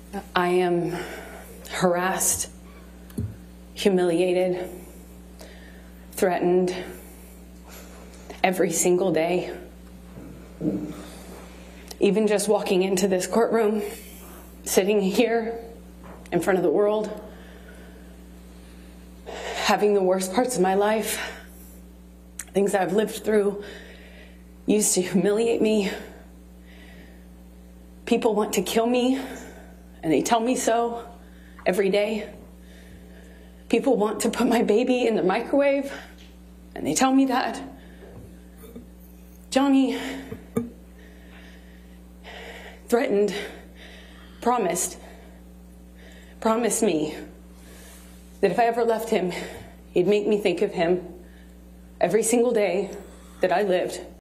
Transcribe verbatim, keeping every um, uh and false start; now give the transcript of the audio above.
I am harassed, humiliated, threatened every single day. Even just walking into this courtroom, sitting here in front of the world, having the worst parts of my life, things I've lived through, used to humiliate me. People want to kill me, and they tell me so every day. People want to put my baby in the microwave, and they tell me that. Johnny threatened, promised, promised me that if I ever left him, he'd make me think of him every single day that I lived.